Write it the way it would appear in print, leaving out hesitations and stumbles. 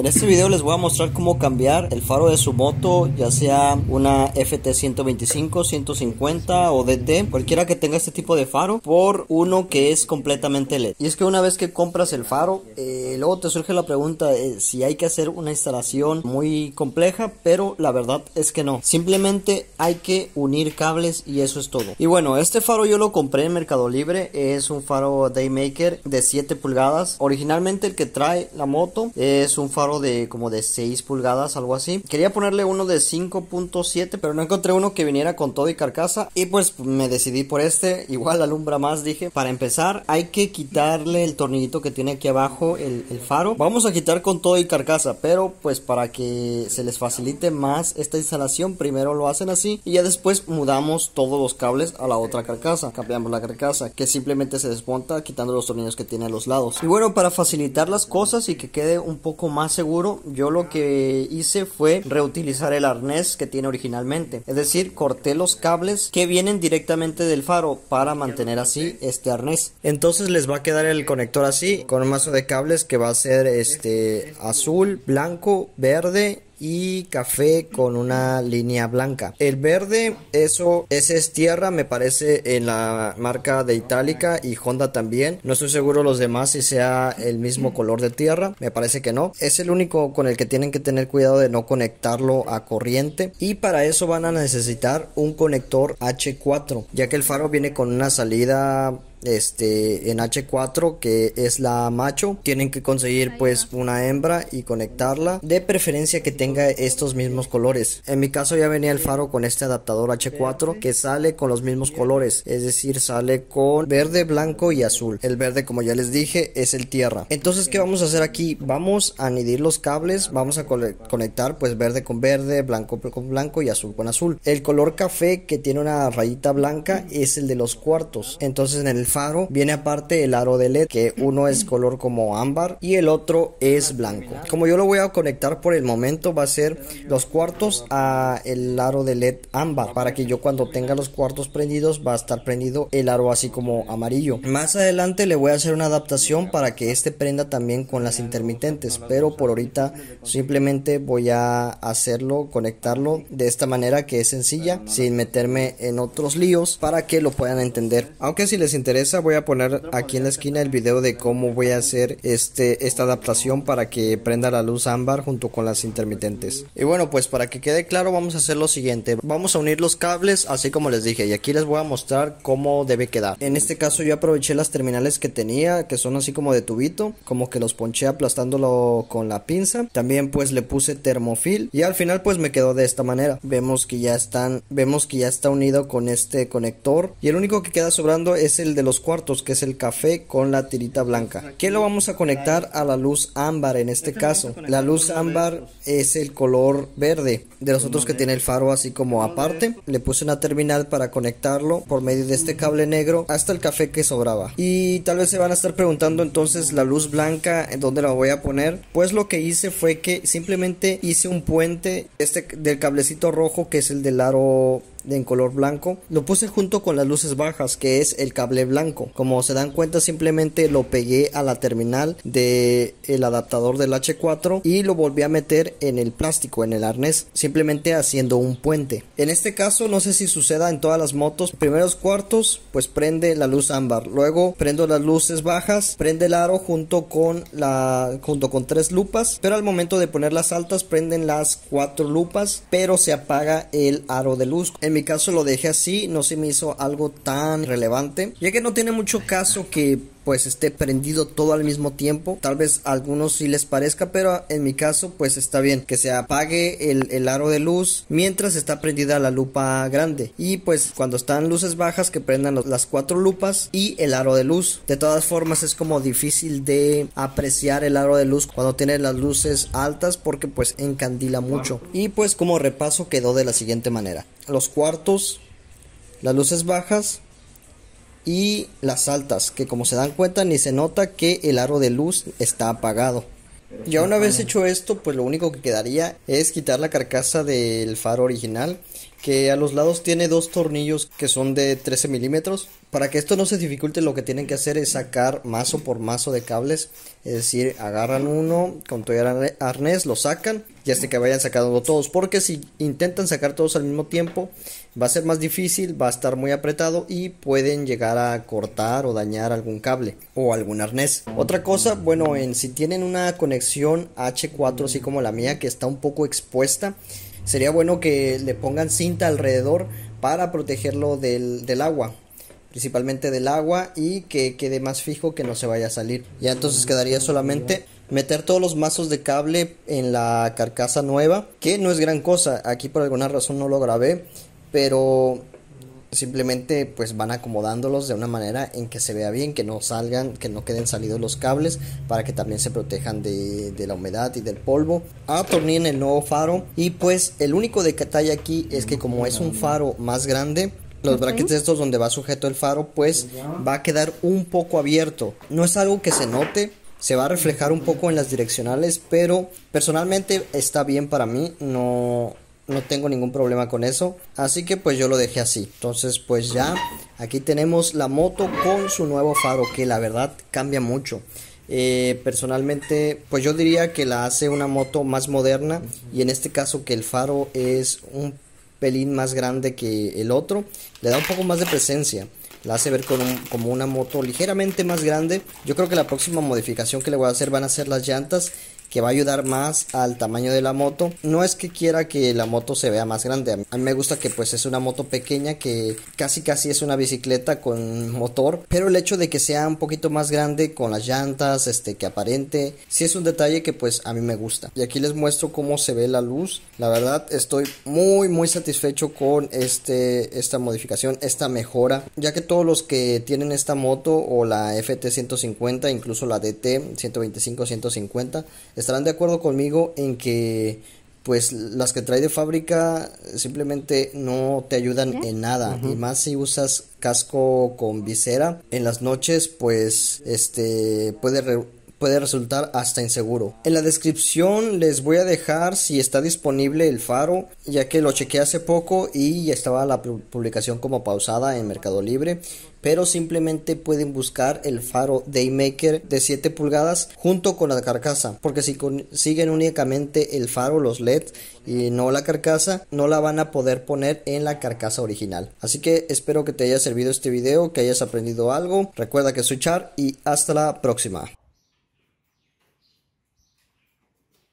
En este video les voy a mostrar cómo cambiar el faro de su moto, ya sea una FT 125, 150 o DT, cualquiera que tenga este tipo de faro, por uno que es completamente LED. Y es que una vez que compras el faro, luego te surge la pregunta si hay que hacer una instalación muy compleja, pero la verdad es que no. Simplemente hay que unir cables y eso es todo. Y bueno, este faro yo lo compré en Mercado Libre, es un faro Daymaker de 7 pulgadas. Originalmente el que trae la moto es un faro de como de 6 pulgadas, algo así. Quería ponerle uno de 5.7, pero no encontré uno que viniera con todo y carcasa, y pues me decidí por este. Igual alumbra más, dije. Para empezar hay que quitarle el tornillito que tiene aquí abajo el faro. Vamos a quitar con todo y carcasa, pero pues para que se les facilite más esta instalación, primero lo hacen así y ya después mudamos todos los cables a la otra carcasa. Cambiamos la carcasa, que simplemente se desmonta quitando los tornillos que tiene a los lados. Y bueno, para facilitar las cosas y que quede un poco más seguro, yo lo que hice fue reutilizar el arnés que tiene originalmente. Es decir, corté los cables que vienen directamente del faro para mantener así este arnés. Entonces les va a quedar el conector así, con un mazo de cables que va a ser azul, blanco, verde y café con una línea blanca. El verde, ese es tierra, me parece, en la marca de Itálica y Honda también. No estoy seguro los demás si sea el mismo color de tierra, me parece que no. Es el único con el que tienen que tener cuidado de no conectarlo a corriente, y para eso van a necesitar un conector H4, ya que el faro viene con una salida en H4 que es la macho. Tienen que conseguir pues una hembra y conectarla, de preferencia que tenga estos mismos colores. En mi caso ya venía el faro con este adaptador H4 que sale con los mismos colores, es decir, sale con verde, blanco y azul. El verde, como ya les dije, es el tierra. Entonces, ¿qué vamos a hacer aquí? Vamos a anidir los cables, vamos a conectar pues verde con verde, blanco con blanco y azul con azul. El color café que tiene una rayita blanca es el de los cuartos. Entonces en el faro viene aparte el aro de LED, que uno es color como ámbar y el otro es blanco. Como yo lo voy a conectar por el momento, va a ser los cuartos a el aro de LED ámbar, para que yo cuando tenga los cuartos prendidos va a estar prendido el aro así como amarillo. Más adelante le voy a hacer una adaptación para que este prenda también con las intermitentes, pero por ahorita simplemente voy a hacerlo, conectarlo de esta manera que es sencilla, sin meterme en otros líos, para que lo puedan entender. Aunque si les interesa, voy a poner aquí en la esquina el video de cómo voy a hacer esta adaptación para que prenda la luz ámbar junto con las intermitentes. Y bueno, pues para que quede claro, vamos a hacer lo siguiente. Vamos a unir los cables así como les dije, y aquí les voy a mostrar cómo debe quedar. En este caso yo aproveché las terminales que tenía, que son así como de tubito, como que los ponché aplastándolo con la pinza. También pues le puse termofil y al final pues me quedó de esta manera. Vemos que ya está unido con este conector, y el único que queda sobrando es el de los cuartos, que es el café con la tirita blanca, que lo vamos a conectar a la luz ámbar. En este caso la luz ámbar es el color verde de los otros que tiene el faro así como aparte. Le puse una terminal para conectarlo por medio de este cable negro hasta el café que sobraba. Y tal vez se van a estar preguntando, entonces la luz blanca, ¿en dónde la voy a poner? Pues lo que hice fue que simplemente hice un puente del cablecito rojo, que es el del aro en color blanco, lo puse junto con las luces bajas, que es el cable blanco. Como se dan cuenta, simplemente lo pegué a la terminal del adaptador del H4 y lo volví a meter en el plástico, en el arnés, simplemente haciendo un puente. En este caso no sé si suceda en todas las motos. Primeros cuartos pues prende la luz ámbar, luego prendo las luces bajas, prende el aro junto con 3 lupas, pero al momento de poner las altas prenden las 4 lupas, pero se apaga el aro de luz. En mi caso lo dejé así, no se me hizo algo tan relevante, ya que no tiene mucho caso que pues esté prendido todo al mismo tiempo. Tal vez a algunos sí les parezca, pero en mi caso pues está bien que se apague el aro de luz mientras está prendida la lupa grande, y pues cuando están luces bajas que prendan las 4 lupas y el aro de luz. De todas formas es como difícil de apreciar el aro de luz cuando tiene las luces altas, porque pues encandila mucho. Y pues como repaso quedó de la siguiente manera: los cuartos, las luces bajas y las altas, que como se dan cuenta ni se nota que el aro de luz está apagado. Ya una vez hecho esto, pues lo único que quedaría es quitar la carcasa del faro original que a los lados tiene dos tornillos que son de 13 milímetros. Para que esto no se dificulte, lo que tienen que hacer es sacar mazo por mazo de cables. Es decir, agarran uno con todo el arnés, lo sacan y hasta que vayan sacando todos. Porque si intentan sacar todos al mismo tiempo, va a ser más difícil, va a estar muy apretado y pueden llegar a cortar o dañar algún cable o algún arnés. Otra cosa, bueno, si tienen una conexión H4 así como la mía, que está un poco expuesta, sería bueno que le pongan cinta alrededor para protegerlo del agua, principalmente del agua, y que quede más fijo, que no se vaya a salir. Ya entonces quedaría solamente meter todos los mazos de cable en la carcasa nueva, que no es gran cosa. Aquí por alguna razón no lo grabé, pero simplemente pues van acomodándolos de una manera en que se vea bien, que no salgan, que no queden salidos los cables, para que también se protejan de la humedad y del polvo. Atornillen el nuevo faro, y pues el único detalle aquí es que como es un faro más grande, los brackets estos donde va sujeto el faro pues va a quedar un poco abierto. No es algo que se note, se va a reflejar un poco en las direccionales, pero personalmente está bien para mí, no tengo ningún problema con eso, así que pues yo lo dejé así. Entonces pues ya aquí tenemos la moto con su nuevo faro, que la verdad cambia mucho. Personalmente pues yo diría que la hace una moto más moderna, y en este caso que el faro es un pelín más grande que el otro, le da un poco más de presencia, la hace ver como una moto ligeramente más grande. Yo creo que la próxima modificación que le voy a hacer van a ser las llantas, que va a ayudar más al tamaño de la moto. No es que quiera que la moto se vea más grande, a mí me gusta que pues es una moto pequeña, que casi es una bicicleta con motor, pero el hecho de que sea un poquito más grande con las llantas, que aparente, sí es un detalle que pues a mí me gusta. Y aquí les muestro cómo se ve la luz. La verdad estoy muy satisfecho con esta modificación, esta mejora, ya que todos los que tienen esta moto o la FT 150, incluso la DT 125 150, estarán de acuerdo conmigo en que pues las que trae de fábrica simplemente no te ayudan en nada, y más si usas casco con visera en las noches, pues puede resultar hasta inseguro. En la descripción les voy a dejar si está disponible el faro, ya que lo chequeé hace poco y ya estaba la publicación como pausada en Mercado Libre, pero simplemente pueden buscar el faro Daymaker de 7 pulgadas junto con la carcasa, porque si siguen únicamente el faro, los LED, y no la carcasa, no la van a poder poner en la carcasa original. Así que espero que te haya servido este video, que hayas aprendido algo. Recuerda que soy Char y hasta la próxima.